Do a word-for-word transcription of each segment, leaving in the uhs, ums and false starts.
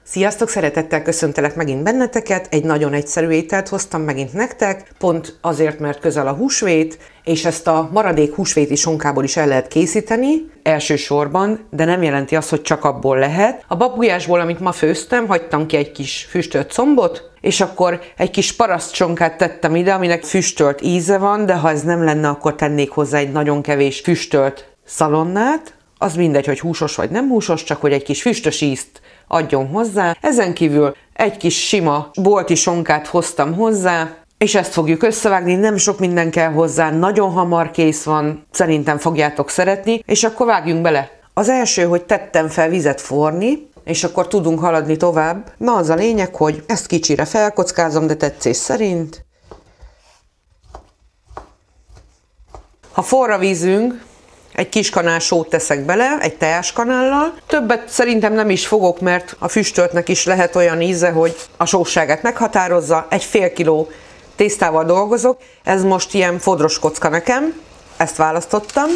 Sziasztok, szeretettel köszöntelek megint benneteket, egy nagyon egyszerű ételt hoztam megint nektek, pont azért, mert közel a húsvét, és ezt a maradék húsvéti sonkából is el lehet készíteni, elsősorban, de nem jelenti azt, hogy csak abból lehet. A babgulyásból, amit ma főztem, hagytam ki egy kis füstölt combot, és akkor egy kis parasztcsonkát tettem ide, aminek füstölt íze van, de ha ez nem lenne, akkor tennék hozzá egy nagyon kevés füstölt szalonnát. Az mindegy, hogy húsos vagy nem húsos, csak hogy egy kis füstös ízt adjon hozzá. Ezen kívül egy kis sima bolti sonkát hoztam hozzá, és ezt fogjuk összevágni, nem sok minden kell hozzá, nagyon hamar kész van, szerintem fogjátok szeretni, és akkor vágjunk bele. Az első, hogy tettem fel vizet forni, és akkor tudunk haladni tovább. Na, az a lényeg, hogy ezt kicsire felkockázom, de tetszés szerint. Ha forr a vízünk, egy kis kanál sót teszek bele, egy teáskanállal. Többet szerintem nem is fogok, mert a füstöltnek is lehet olyan íze, hogy a sósságát meghatározza. Egy fél kiló tésztával dolgozok, ez most ilyen fodros kocka nekem, ezt választottam.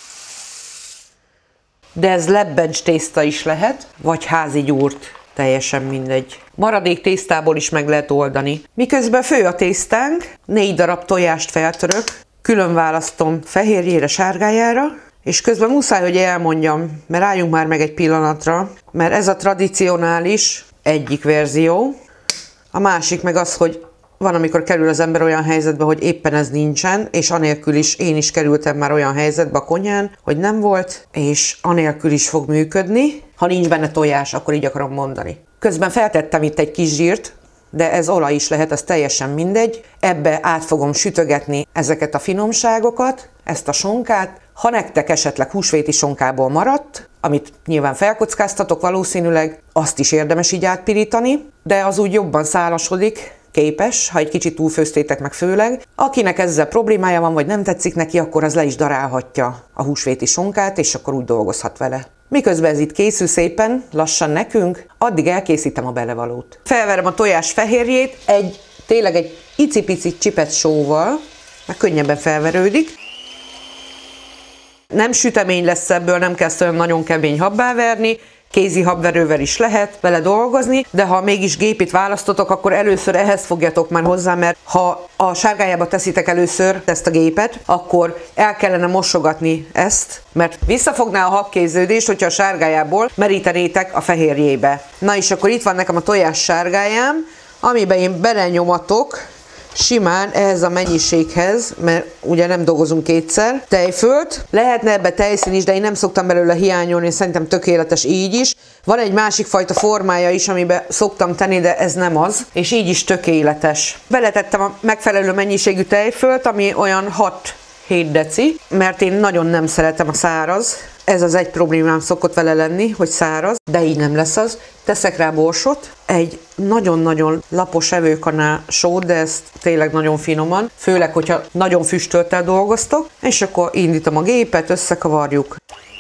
De ez lebbencs tészta is lehet, vagy házi gyúrt, teljesen mindegy. Maradék tésztából is meg lehet oldani. Miközben fő a tésztánk, négy darab tojást feltörök, külön választom fehérjére, sárgájára, és közben muszáj, hogy elmondjam, mert álljunk már meg egy pillanatra, mert ez a tradicionális egyik verzió, a másik meg az, hogy van, amikor kerül az ember olyan helyzetbe, hogy éppen ez nincsen, és anélkül is én is kerültem már olyan helyzetbe a konyhán, hogy nem volt, és anélkül is fog működni. Ha nincs benne tojás, akkor így akarom mondani. Közben feltettem itt egy kis zsírt, de ez olaj is lehet, ez teljesen mindegy. Ebbe át fogom sütögetni ezeket a finomságokat, ezt a sonkát. Ha nektek esetleg húsvéti sonkából maradt, amit nyilván felkockáztatok valószínűleg, azt is érdemes így átpirítani, de az úgy jobban szálasodik, képes, ha egy kicsit túlfőztétek meg főleg. Akinek ezzel problémája van, vagy nem tetszik neki, akkor az le is darálhatja a húsvéti sonkát, és akkor úgy dolgozhat vele. Miközben ez itt készül szépen, lassan nekünk, addig elkészítem a belevalót. Felverem a tojás fehérjét, egy, tényleg egy icipici csipet sóval, mert könnyebben felverődik. Nem sütemény lesz ebből, nem kell olyan nagyon kemény habbá verni, kézi habverővel is lehet vele dolgozni, de ha mégis gépit választotok, akkor először ehhez fogjatok már hozzá, mert ha a sárgájába teszitek először ezt a gépet, akkor el kellene mosogatni ezt, mert visszafogná a habkéződést, hogyha a sárgájából merítenétek a fehérjébe. Na és akkor itt van nekem a tojás sárgájám, amiben én belenyomatok simán ehhez a mennyiséghez, mert ugye nem dolgozunk kétszer, tejfölt. Lehetne ebbe tejszín is, de én nem szoktam belőle hiányolni, szerintem tökéletes így is. Van egy másik fajta formája is, amiben szoktam tenni, de ez nem az, és így is tökéletes. Beletettem a megfelelő mennyiségű tejfölt, ami olyan hat-hét deci, mert én nagyon nem szeretem a száraz. Ez az egy problémám szokott vele lenni, hogy száraz, de így nem lesz az. Teszek rá borsot, egy nagyon-nagyon lapos evőkanál sót, de ezt tényleg nagyon finoman, főleg, hogyha nagyon füstölttel dolgoztok, és akkor indítom a gépet, összekavarjuk.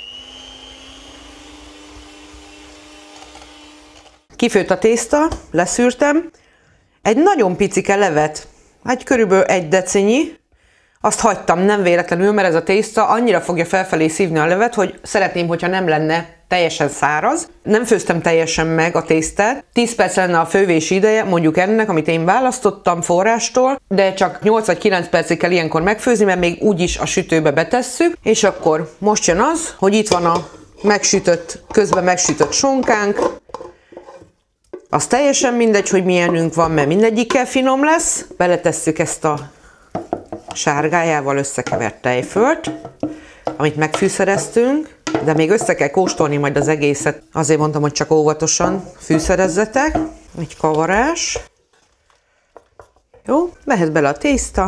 Kifőtt a tészta, leszűrtem, egy nagyon picike levet, egy körülbelül egy decinyi, azt hagytam nem véletlenül, mert ez a tészta annyira fogja felfelé szívni a levet, hogy szeretném, hogyha nem lenne teljesen száraz. Nem főztem teljesen meg a tésztát. tíz perc lenne a fővési ideje, mondjuk ennek, amit én választottam forrástól, de csak nyolc vagy kilenc percig kell ilyenkor megfőzni, mert még úgyis a sütőbe betesszük. És akkor most jön az, hogy itt van a megsütött, közben megsütött sonkánk. Az teljesen mindegy, hogy milyenünk van, mert mindegyikkel finom lesz. Beletesszük ezt a sárgájával összekevert tejfölt, amit megfűszereztünk, de még össze kell kóstolni majd az egészet. Azért mondtam, hogy csak óvatosan fűszerezzetek. Egy kavarás. Jó, mehet bele a tészta.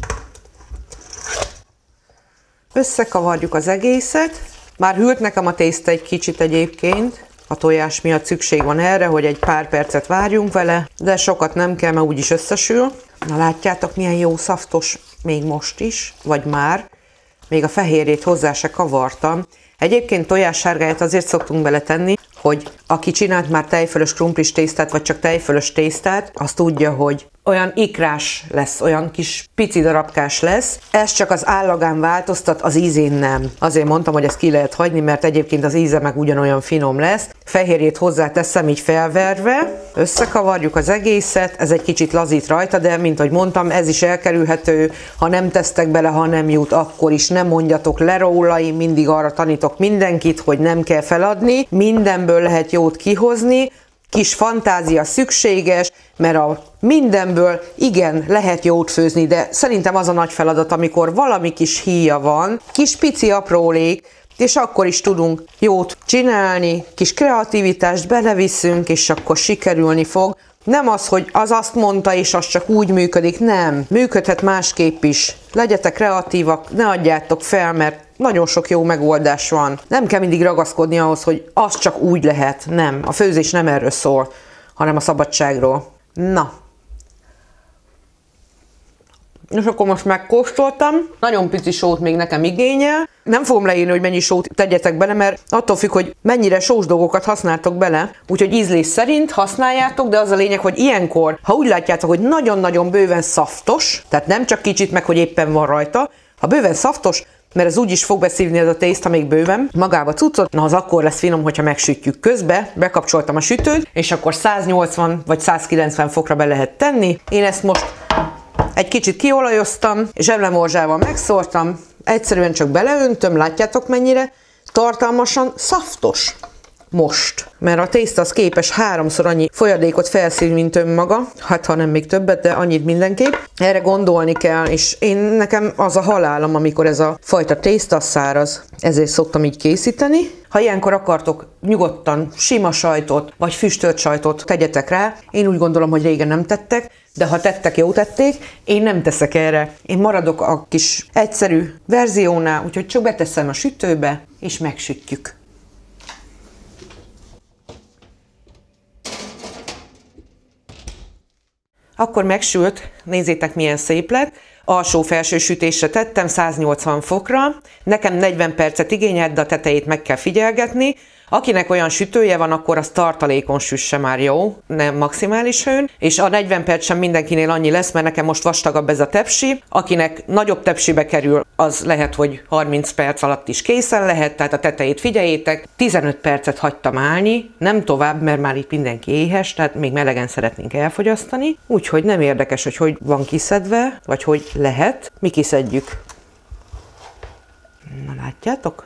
Összekavarjuk az egészet. Már hűlt nekem a tészta egy kicsit egyébként. A tojás miatt szükség van erre, hogy egy pár percet várjunk vele, de sokat nem kell, mert úgyis összesül. Na látjátok, milyen jó szaftos még most is, vagy már. Még a fehérjét hozzá se kavartam. Egyébként tojássárgáját azért szoktunk beletenni, hogy aki csinált már tejfölös krumplis tésztát, vagy csak tejfölös tésztát, az tudja, hogy olyan ikrás lesz, olyan kis pici darabkás lesz. Ez csak az állagán változtat, az ízén nem. Azért mondtam, hogy ezt ki lehet hagyni, mert egyébként az íze meg ugyanolyan finom lesz. Fehérjét hozzáteszem így felverve, összekavarjuk az egészet, ez egy kicsit lazít rajta, de mint ahogy mondtam, ez is elkerülhető, ha nem tesztek bele, ha nem jut, akkor is nem mondjatok le róla, én mindig arra tanítok mindenkit, hogy nem kell feladni, mindenből lehet jót kihozni, kis fantázia szükséges, mert a mindenből igen, lehet jót főzni, de szerintem az a nagy feladat, amikor valami kis híja van, kis pici aprólék, és akkor is tudunk jót csinálni, kis kreativitást beleviszünk, és akkor sikerülni fog. Nem az, hogy az azt mondta, és az csak úgy működik, nem. Működhet másképp is. Legyetek kreatívak, ne adjátok fel, mert nagyon sok jó megoldás van. Nem kell mindig ragaszkodni ahhoz, hogy az csak úgy lehet. Nem. A főzés nem erről szól, hanem a szabadságról. Na. És akkor most megkóstoltam. Nagyon pici sót még nekem igényel. Nem fogom leírni, hogy mennyi sót tegyetek bele, mert attól függ, hogy mennyire sós dolgokat használtok bele. Úgyhogy ízlés szerint használjátok, de az a lényeg, hogy ilyenkor, ha úgy látjátok, hogy nagyon-nagyon bőven szaftos, tehát nem csak kicsit meg, hogy éppen van rajta, ha bőven szaftos, mert ez úgyis fog beszívni ez a tészta még bőven, magába cuccot, na az akkor lesz finom, hogyha megsütjük. Közbe bekapcsoltam a sütőt, és akkor száznyolcvan vagy százkilencven fokra be lehet tenni. Én ezt most egy kicsit kiolajoztam, zsemlemorzsával megszórtam, egyszerűen csak beleöntöm, látjátok mennyire tartalmasan szaftos. Most, mert a tészta az képes háromszor annyi folyadékot felszívni, mint önmaga, hát ha nem még többet, de annyit mindenképp. Erre gondolni kell, és én nekem az a halálom, amikor ez a fajta tészta száraz, ezért szoktam így készíteni. Ha ilyenkor akartok nyugodtan sima sajtot, vagy füstölt sajtot tegyetek rá, én úgy gondolom, hogy régen nem tettek, de ha tettek, jó tették, én nem teszek erre. Én maradok a kis egyszerű verziónál, úgyhogy csak beteszem a sütőbe, és megsütjük. Akkor megsült, nézzétek milyen szép lett. Alsó-felső sütésre tettem, száznyolcvan fokra. Nekem negyven percet igényelt, de a tetejét meg kell figyelgetni. Akinek olyan sütője van, akkor az tartalékon süsse már jó, nem maximális hőn, és a negyven perc sem mindenkinél annyi lesz, mert nekem most vastagabb ez a tepsi. Akinek nagyobb tepsibe kerül, az lehet, hogy harminc perc alatt is készen lehet, tehát a tetejét figyeljétek. tizenöt percet hagytam állni, nem tovább, mert már itt mindenki éhes, tehát még melegen szeretnénk elfogyasztani, úgyhogy nem érdekes, hogy hogy van kiszedve, vagy hogy lehet. Mi kiszedjük. Na látjátok?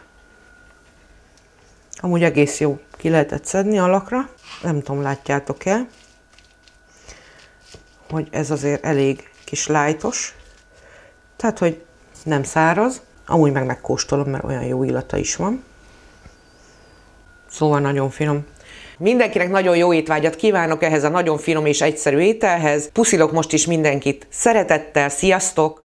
Amúgy egész jó ki lehetett szedni alakra. Nem tudom, látjátok-e, hogy ez azért elég kis lájtos. Tehát, hogy nem száraz. Amúgy meg megkóstolom, mert olyan jó illata is van. Szóval nagyon finom. Mindenkinek nagyon jó étvágyat kívánok ehhez a nagyon finom és egyszerű ételhez. Puszilok most is mindenkit szeretettel. Sziasztok!